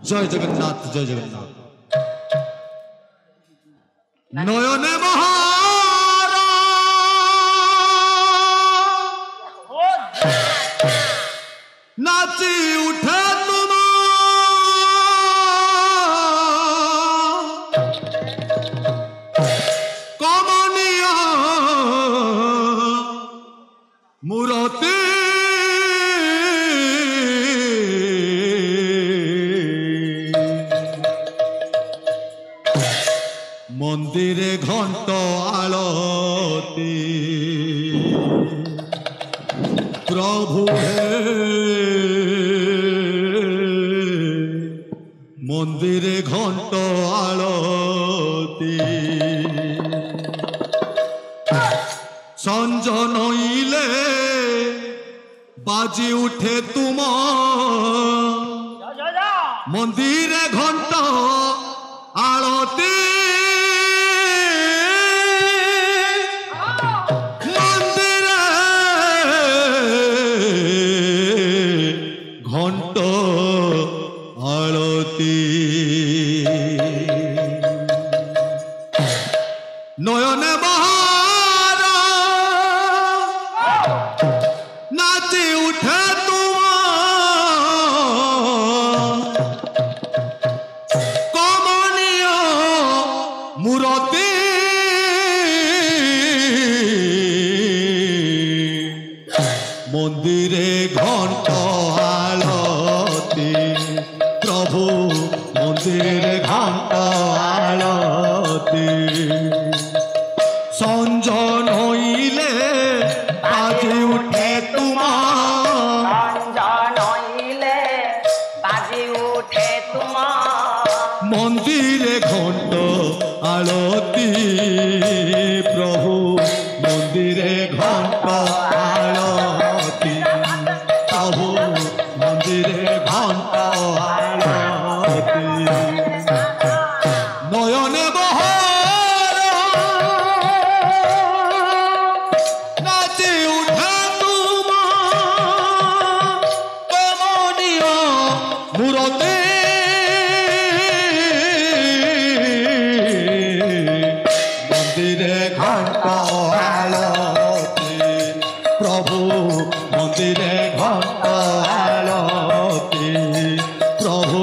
जय जगन्नाथ जय जगन्नाथ। नयने महारा नाची उठे तुम कमनिया मूर्ति मंदिरे घंट आलती प्रभु हे मंदिरे घंट आलती संज नईले बाजी उठे तुम मंदिरे घंट आलती नयने बहारा नाची उठे तुम कमनिया मूर्ति मंदिरे घंट आलती प्रभु मंदिरे घंट आलती संज नईले बाजी उठे तुम मंदिरे घंट आलती प्रभु मंदिरे घंट आलती प्रभु मंदिरे घंट आलती नयने मंदिरे घंट आलती प्रभु मंदिरे घंट आलती प्रभु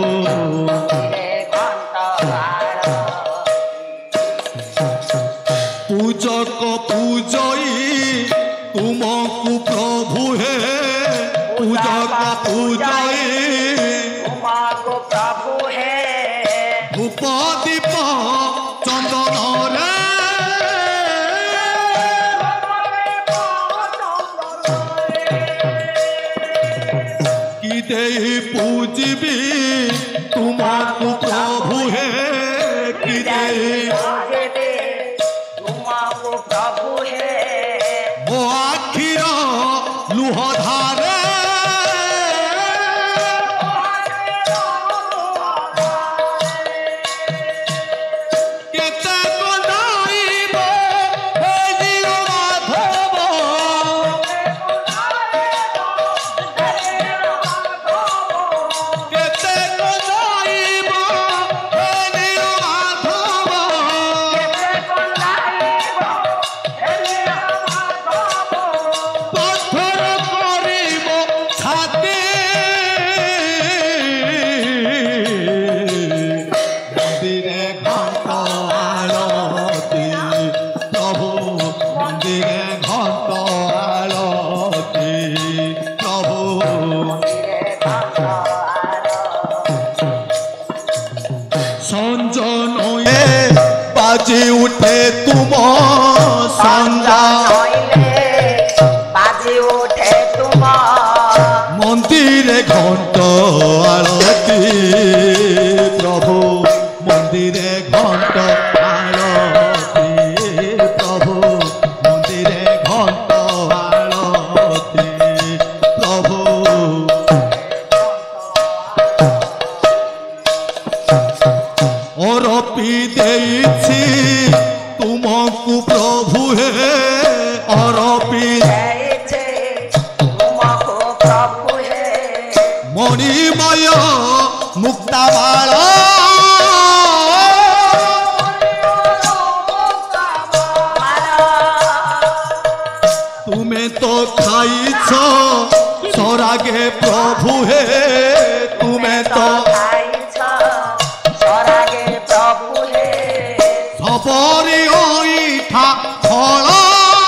पूजक पूजई तुमको प्रभु हे पूजक पूजई तुमको प्रभु है धूप दीप चंदन रे कि देहि पूजबी तुमको प्रभु है कि देहि तुमको प्रभु है मो आखिर लुह धारे बाजी उठे तुम संजा बाजी उठे तुम मंदिरे घंट आलती प्रभु मंदिरे घंट आलती प्रभु मंदिरे घंट आलती प्रभु और पी देछि तुमको प्रभु हे और पी तुमको प्रभु है मणिमय मुक्ताबार सबरी ओइठा फला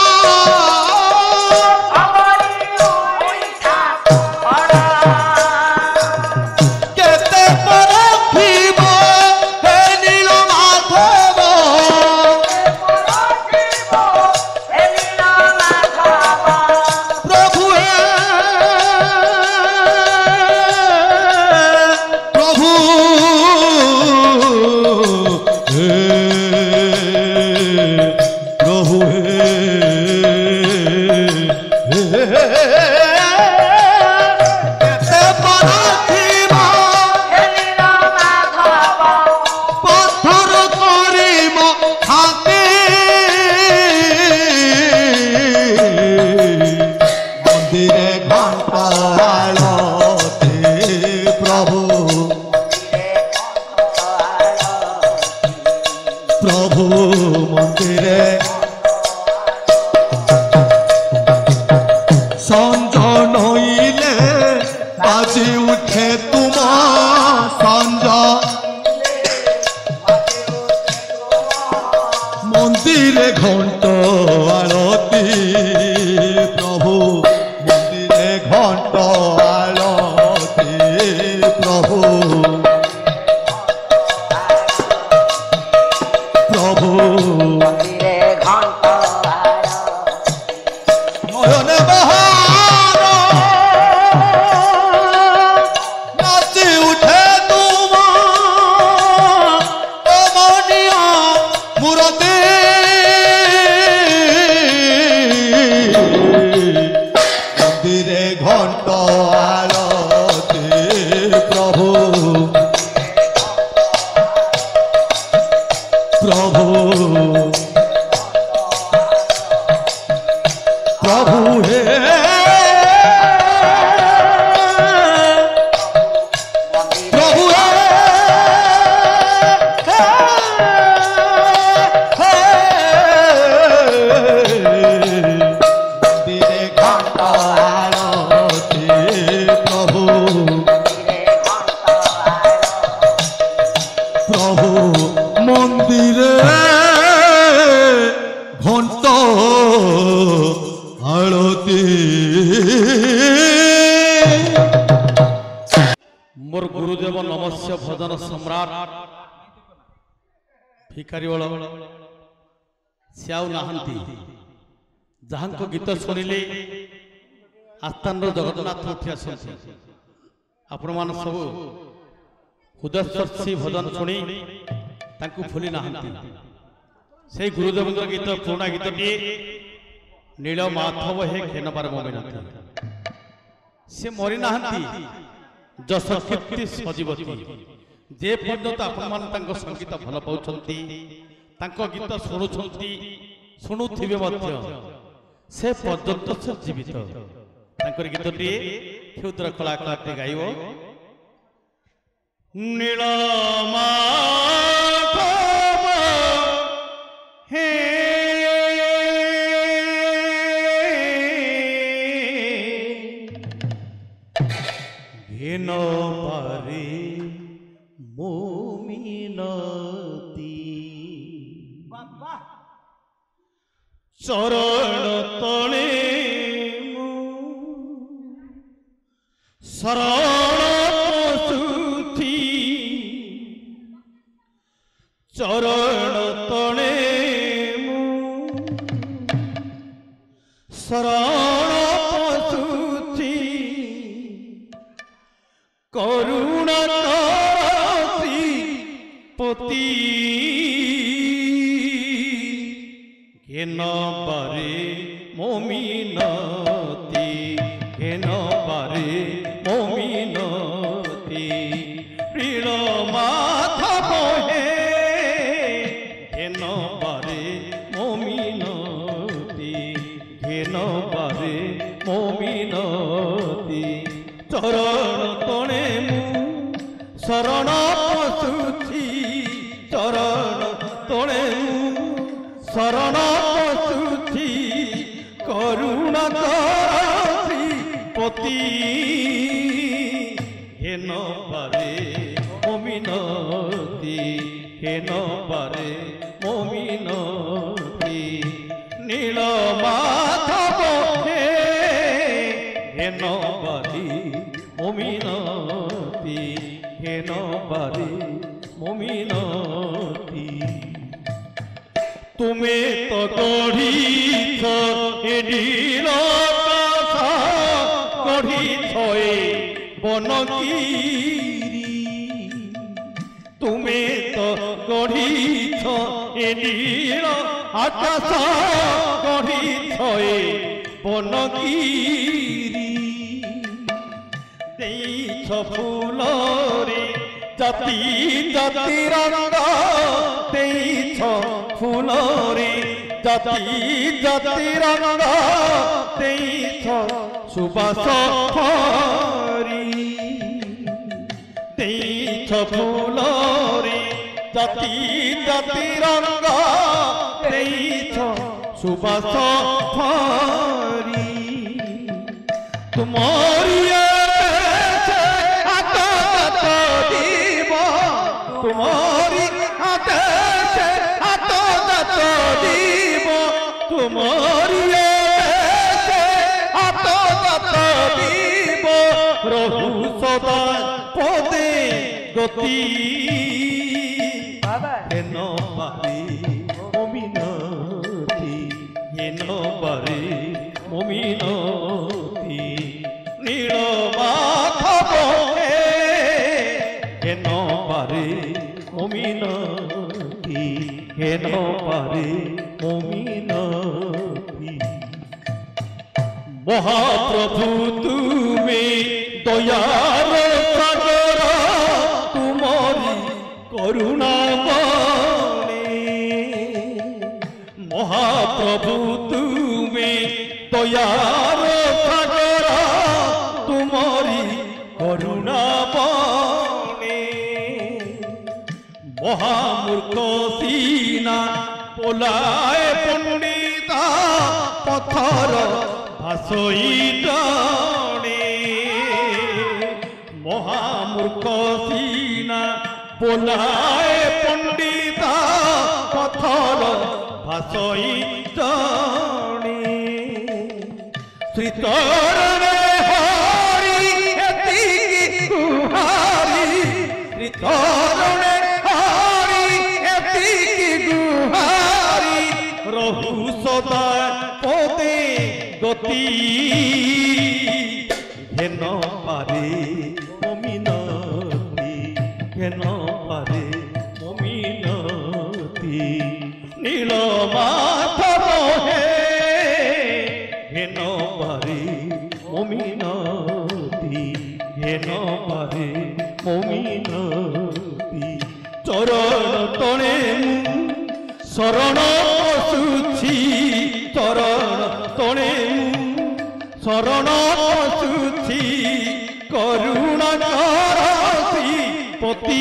मोर गुरुदेव नमस्य भजन सम्राट भिखारी सियाउ नाहंती जहां गीत शुणिले आस्थान जगन्नाथ उठी आसती आपण मान सब हृदयस्पर्शी भजन शुणी भूली नाहंती से गुरुदेव गीत पुराणा गीतटी नील माधव हे घेनबार मोमिनती से मरी नाहंती जस कीर्ति सजीवती जे पर्यंत आपण संगीत भल पाउछंती गीत शुणुछंती शुणुथिबे मध्य से पर्यंत से जीवित गीतटी क्षुद्र कलाकार गाइब नील माधव हे घेन पारे मोमिनती चरण तले शरण पशुथी चरण तले शरण पशुथी करुणा करसी पति घेन बारे मोमिनती घेन बारे मोमिनती नील माधव हे घेन बारे मोमिनती घेन बारे मोमिनती चरण तणे शरण पशुथी चरण तणे शरण पशुथी करुणा करसी पति घेन बारे मोमिनती घेन বারে মমিনতি নীল মাধব হে হেন বারে মমিনতি হেন বারে মমিনতি তুমি তো গঢ়িছ এদিন গঢ়িছ বনগিৰি তুমি তো গঢ়িছ এদিন আকাশ গঢ়িছ বনগিৰি ଦେଇଛ ফুলরে জাতি জাতি রঙ ଦେଇଛ ফুলরে জাতি জাতি রঙ ଦେଇଛ সুবাস হরি ଦେଇଛ ফুলরে জাতি জাতি রঙ ଦେଇଛ সুবাস হরি তোমারি तुम्हारी आदेश हाथ दत दीब तुम्हारी हाथ दत दीब रहु सदा पदे गति हेन पारे ममिनति हेन पारे ममिनति नील माधव हेन पारे মমিনতি হেন পারে মমিনতি মহাপ্রভু তুমি দয়ার সাগর তুমরি করুণা বনে মহাপ্রভু তুমি দয়ার সাগর তুমরি করুণা বনে মহামূর্খ সিনা পোলায় পণ্ডিতা পথর ভাসই টানে মহামূর্খ সিনা পোলায় পণ্ডিতা পথর ভাসই টানে শ্রীতরণে হরি এতিকি গুহারি শ্রীতরণে रहु सदा पदे गति हेन पारे ममिनति हेन पारे ममिनति नील माधव हे हेन पारे ममिनति हेन पारे ममिनति चरण तणे शरण पशुछि चरण तणे शरण पशुछि करुणा करसी पति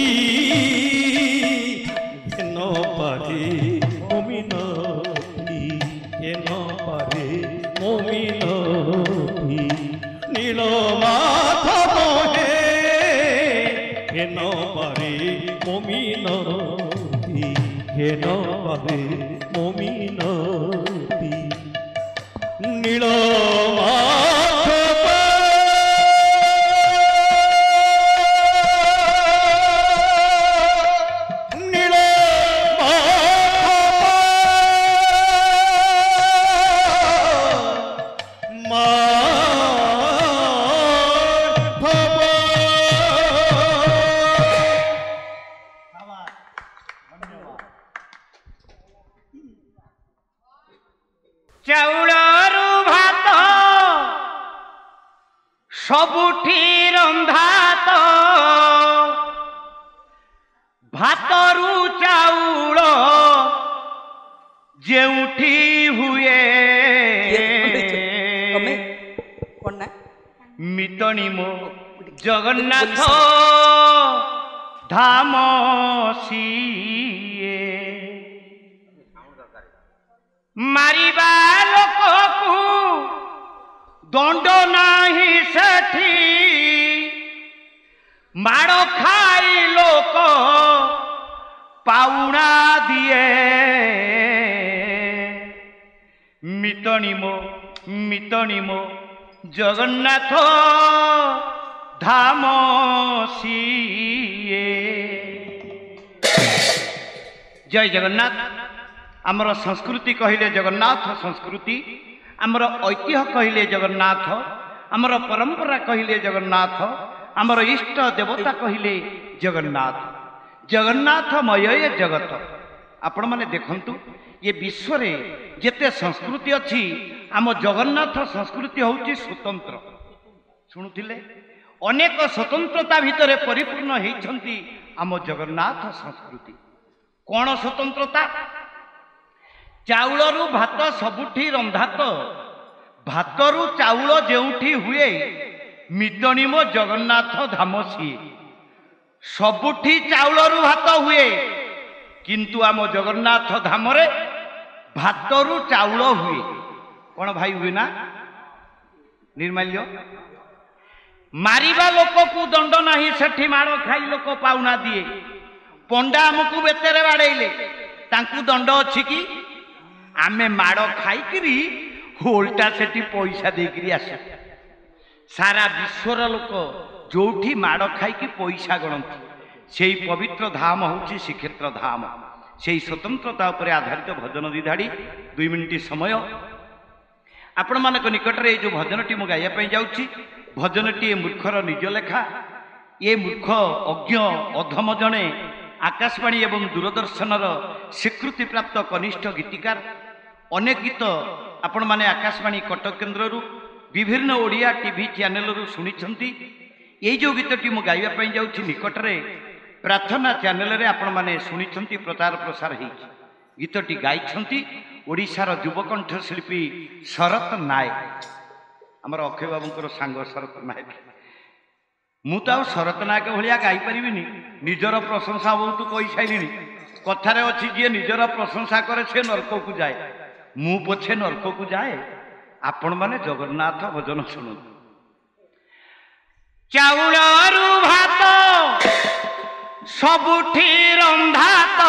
हेन पारे ममिनति हेन पारे ममिनति नील माधव हे हेन पारे ममिनति हेन पारे ममिनति नील माधव नील ଚାଉଳରୁ ଭାତ ସବୁଠି ରନ୍ଧା ତ ଭାତରୁ ଚାଉଳ ଯେଉଁଠି ହୁଏ ମିତଣି ମୋ ଜଗନ୍ନାଥ ଧାମ ସିଏ ମାରିବା ଲୋକକୁ ଦଣ୍ଡ ନାହିଁ ସେଠି ମାଡ଼ ଖାଇ ଲୋକ ପାଉଣା ଦିଏ ମିତଣି ମୋ ଜଗନ୍ନାଥ ଧାମ ସିଏ। ଜୟ ଜଗନ୍ନାଥ। ଆମର ସଂସ୍କୃତି କହିଲେ ଜଗନ୍ନାଥ ସଂସ୍କୃତି, ଆମର ଐତିହ୍ୟ କହିଲେ ଜଗନ୍ନାଥ, ଆମର ପରମ୍ପରା କହିଲେ ଜଗନ୍ନାଥ, ଆମର ଇଷ୍ଟ ଦେବତା କହିଲେ ଜଗନ୍ନାଥ। ଜଗନ୍ନାଥମୟ ଏ ଜଗତ। ଆପଣମାନେ ଦେଖନ୍ତୁ, ଏ ବିଶ୍ୱରେ ଯେତେ ସଂସ୍କୃତି ଅଛି, ଆମ ଜଗନ୍ନାଥ ସଂସ୍କୃତି ହେଉଛି ସ୍ୱତନ୍ତ୍ର। ଶୁଣୁଥିଲେ, ଅନେକ ସ୍ୱତନ୍ତ୍ରତା ଭିତରେ ପରିପୂର୍ଣ୍ଣ ହେଇଛନ୍ତି ଆମ ଜଗନ୍ନାଥ ସଂସ୍କୃତି। କ'ଣ ସ୍ୱତନ୍ତ୍ରତା? ଚାଉଳରୁ ଭାତ ସବୁଠି ରନ୍ଧା ତ, ଭାତରୁ ଚାଉଳ ଯେଉଁଠି ହୁଏ, ମିତଣି ମୋ ଜଗନ୍ନାଥ ଧାମ ସିଏ। ସବୁଠି ଚାଉଳରୁ ଭାତ ହୁଏ, କିନ୍ତୁ ଆମ ଜଗନ୍ନାଥ ଧାମରେ ଭାତରୁ ଚାଉଳ ହୁଏ। କ'ଣ ଭାଇ ହୁଏ ନା? ନିର୍ମାଲ୍ୟ ମାରିବା ଲୋକକୁ ଦଣ୍ଡ ନାହିଁ, ସେଠି ମାଡ଼ ଖାଇ ଲୋକ ପାଉଣା ଦିଏ। ପଣ୍ଡା ଆମକୁ ବେତେରେ ବାଡ଼େଇଲେ, ତାଙ୍କୁ ଦଣ୍ଡ ଅଛି କି? ଆମେ ମାଡ଼ ଖାଇକିରି ଓଲଟା ସେଠି ପଇସା ଦେଇକିରି ଆସୁ। ସାରା ବିଶ୍ୱର ଲୋକ ଯୋଉଠି ମାଡ଼ ଖାଇକି ପଇସା ଗଣନ୍ତି, ସେଇ ପବିତ୍ର ଧାମ ହେଉଛି ଶ୍ରୀକ୍ଷେତ୍ର ଧାମ। ସେଇ ସ୍ୱତନ୍ତ୍ରତା ଉପରେ ଆଧାରିତ ଭଜନ ଦିଧାଡ଼ି 2 ମିନିଟ୍ ସମୟ ଆପଣମାନଙ୍କ ନିକଟରେ ଏଇ ଯେଉଁ ଭଜନଟି ମୁଁ ଗାଇବା ପାଇଁ ଯାଉଛି, ଭଜନଟି ଏ ମୂର୍ଖର ନିଜ ଲେଖା। ଏ ମୂର୍ଖ ଅଜ୍ଞ ଅଧମ ଜଣେ ଆକାଶବାଣୀ ଏବଂ ଦୂରଦର୍ଶନର ସ୍ୱୀକୃତିପ୍ରାପ୍ତ କନିଷ୍ଠ ଗୀତିକାର। ଅନେକ ଗୀତ ଆପଣମାନେ ଆକାଶବାଣୀ କଟକ କେନ୍ଦ୍ରରୁ ବିଭିନ୍ନ ଓଡ଼ିଆ ଟିଭି ଚ୍ୟାନେଲରୁ ଶୁଣିଛନ୍ତି। ଏଇ ଯେଉଁ ଗୀତଟି ମୁଁ ଗାଇବା ପାଇଁ ଯାଉଛି, ନିକଟରେ ପ୍ରାର୍ଥନା ଚ୍ୟାନେଲରେ ଆପଣମାନେ ଶୁଣିଛନ୍ତି, ପ୍ରଚାର ପ୍ରସାର ହେଇଛି। ଗୀତଟି ଗାଇଛନ୍ତି ଓଡ଼ିଶାର ଯୁବକଣ୍ଠ ଶିଳ୍ପୀ ଶରତ ନାୟକ, ଆମର ଅକ୍ଷୟ ବାବୁଙ୍କର ସାଙ୍ଗ ଶରତ ନାୟକ। ମୁଁ ତ ଆଉ ଶରତ ନାୟକ ଭଳିଆ ଗାଇପାରିବିନି, ନିଜର ପ୍ରଶଂସା ବହୁତ କହିସାରିଲିଣି। କଥାରେ ଅଛି, ଯିଏ ନିଜର ପ୍ରଶଂସା କରେ ସେ ନର୍କକୁ ଯାଏ। ମୁଁ ପଛେ ନର୍କକୁ ଯାଏ, ଆପଣମାନେ ଜଗନ୍ନାଥ ଭଜନ ଶୁଣନ୍ତୁ। ଚାଉଳରୁ ଭାତ ସବୁଠି ରନ୍ଧା ତ,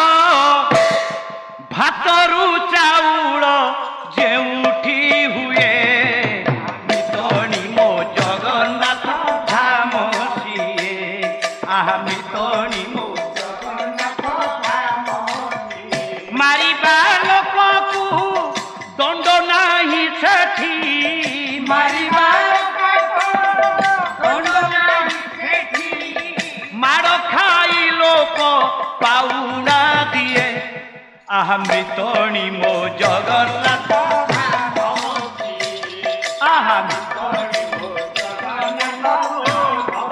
ଭାତରୁ ଚାଉଳ ଯେଉଁଠି ହୁଏ, ମିତଣି ମୋ ଜଗନ୍ନାଥ ଧାମ ସିଏ। ଆହା ମିତଣି ମୋ ଜଗନ୍ନାଥ ଧାମ ସିଏ। ମାରିବା ଲୋକକୁ ଦଣ୍ଡ ନାହିଁ ସେଠି, ମାରିବା ମାଡ଼ ଖାଇ ଲୋକ ପାଉଣା ଦିଏ। ଆହା ମିତଣି ମୋ ଜଗନ୍ନାଥ, ଆହା ମିତଣି ମୋ ଜଗନ୍ନାଥ।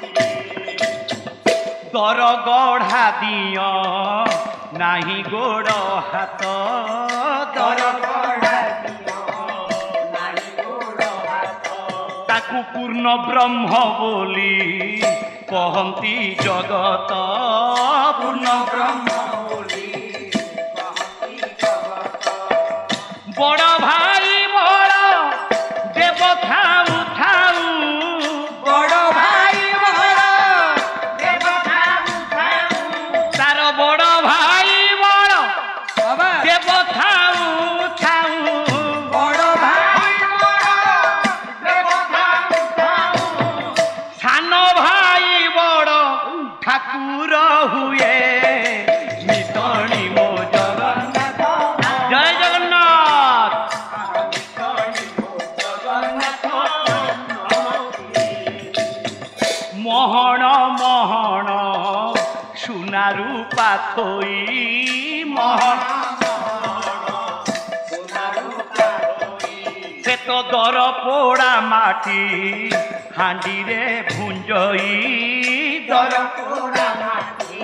ଦର ଗଢ଼ା ଦିଅ ନାହିଁ ଗୋଡ଼ ହାତ, ଦର ଗଢ଼ା ଦିଅ ନାହିଁ ଗୋଡ଼ ହାତ। ତାକୁ ପୂର୍ଣ୍ଣ ବ୍ରହ୍ମ ବୋଲି କହନ୍ତି ଜଗତ, ପୂର୍ଣ୍ଣ ବ୍ରହ୍ମ ବୋଲି କହନ୍ତି ଜଗତ। ବଡ଼ ଭାଇ ବଡ଼ ଦେବ ଥାଉ ଥାଉ, ବଡ଼ ଭାଇ ବଡ଼ ଦେବ ଥାଉ ଥାଉ, ତାର ବଡ଼ ଭାଇ ବଡ଼ ଦେବ ଥାଉ ଥାଉ, ବଡ଼ ଭାଇ ବଡ଼ ଦେବ ଥାଉ ଥାଉ, ସାନ ଭାଇ ବଡ଼ ଠାକୁର ହୁଏ। ମିତଣି ମୋ ଜଗନ୍ନାଥ, ଜୟ ଜଗନ୍ନାଥ। ମହଣ ମହଣ ସୁନାରୁ ପାଥୋଇ, ମହଣ ସେ ତ ଦର ପୋଡ଼ା ମାଟି ହାଣ୍ଡିରେ ଭୁଞ୍ଜଇ, ଦର ପୋଡ଼ା ମାଟି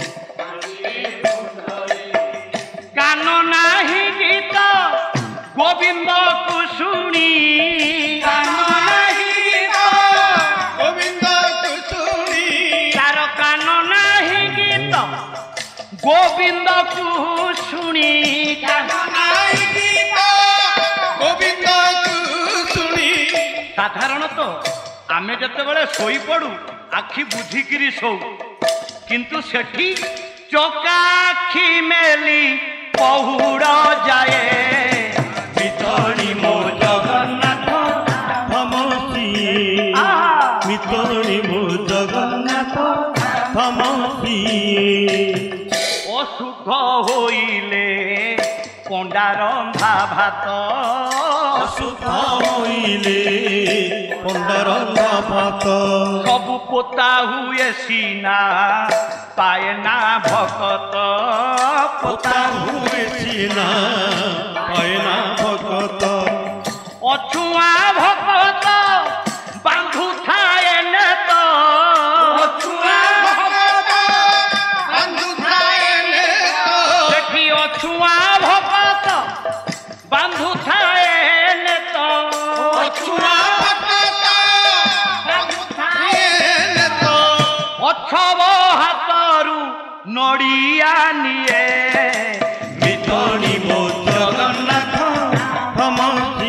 କାନ ନାହିଁ ଗୀତ ଗୋବିନ୍ଦକୁ ଶୁଣି, କାନ ନାହିଁ ଗୀତ ଗୋବିନ୍ଦକୁ ଶୁଣି, ତାର କାନ ନାହିଁ ଗୀତ ଗୋବିନ୍ଦକୁ ଶୁଣି, କାନ ନାହିଁ ଗୀତ ଗୋବିନ୍ଦକୁ ଶୁଣି। ସାଧାରଣତଃ ଆମେ ଯେତେବେଳେ ଶୋଇପଡ଼ୁ ଆଖି ବୁଝିକିରି ଶୋଉ, କିନ୍ତୁ ସେଠି चकाखी मेली पहुड़ जाए मितणी मो जगन्नाथ थमसी मितणी मो जगन्नाथ थमसी अशुद्ध होइले पंडा रंधा भात अशुद्ध होइले पंडा रंधा भात सब पोता हुए सीना पाए ना भगत पोता हुए सीना पाए ना भगत अछुआ भगत बांधु थाए न तो अछुआ भगत बांधु थाए न तो देखी अछुआ भगत बांधु थाए न तो अछुआ भगत बांधु थाए न तो अछब हाथरू नड़िया निए मितणी मो जगन्नाथ थमसी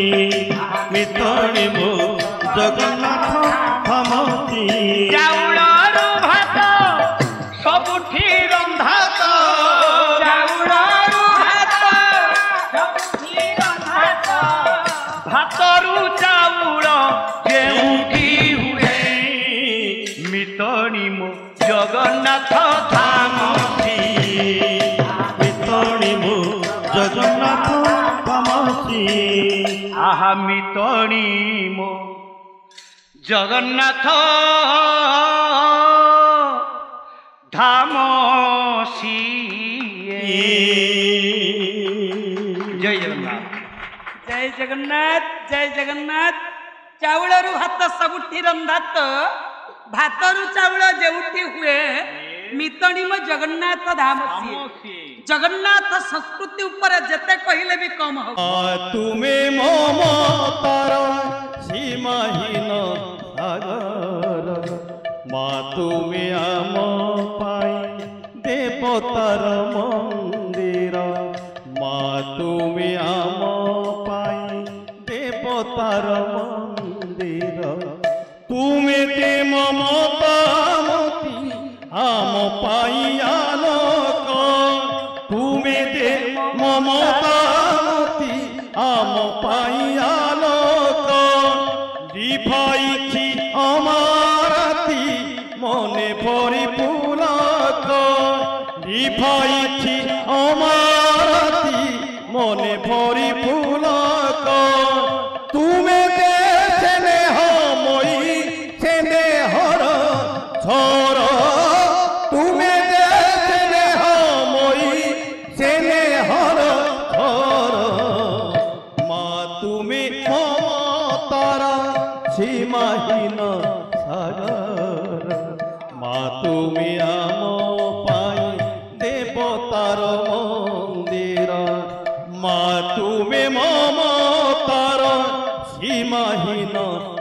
मितणी मो जगन्नाथ थमसी चाउलरू भात सबुठी रंधा तो चाउलरू भात सबुठी रंधा तो भातरू चाउल केउठी हुए मितणी मो जगन्नाथ थमसी मितणी मो जगन्नाथ थमसी आहा मितणी मो जगन्नाथ धामसी जय जगन्नाथ जय जगन्नाथ जय जगन्नाथ चाउलरू भात सबुठी रंधा तो भातरू चाउल जेउठी हुए मितणी मो जगन्नाथ धाम जगन्नाथ संस्कृति ऊपर जेते कहिले भी कम हो तुमे ममतार सीमाहीन सागर मा तुमे आम पाई देवतार मंदिर मा तुमे आम पाई देवतार मंदिर तुमे ते ममतामती आम पाई आलोक तुमे ते ममतामती आम पाई आलोक दिभाइछि अमारती मने भरी पुलक दिभाइछि अमारती मने भरी पुलक तुमे देशने हमई सेने हर झर तुमे देशने हमई सेने हर झर मा तुमे ममतार सीमाहीन सागर मा तुमे आम पाई देवतार मंदिर मा तुमे ममतार सीमाहीन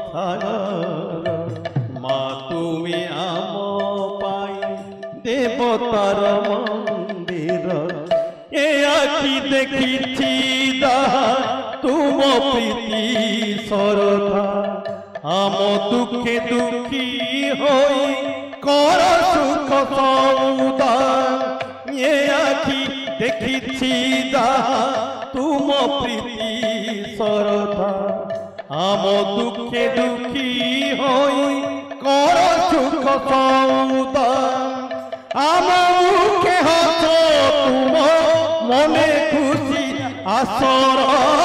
सागर मा तुमे आम पाई देवतार मंदिर ए आखि देखिछि जाहा तुम प्रीति सरधा आम दुखे दुखी होई कर सुख सौदा ए आखि देखिछि जाहा तुम प्रीति सरधा आम दुखे दुखी होई कर सुख सौदा आम मुखे हस तुम मने खुशी आसर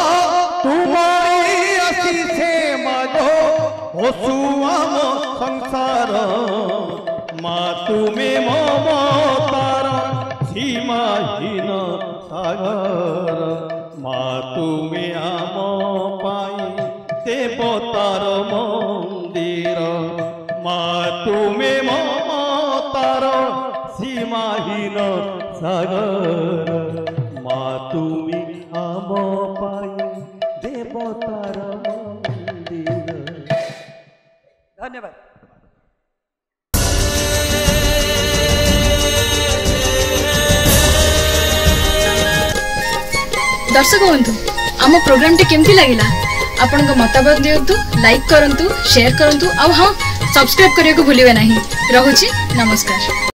तुमरी आसी से मागो हसु आम संसार मा तुमे ममतार सीमाहीन सागर मा तुमे आम पाई देवतार मंदिर मा तुमे ममतार सीमाहीन सागर मा तुमे आम पाई देवतार मंदिर। धन्यवाद। दर्शक बंधु आम प्रोग्राम टी केमती लगिला आपण मतामत दियंतु लाइक करंतु शेयर करंतु आ हाँ सब्सक्राइब करने को भूलिए नहीं। रहुछि नमस्कार।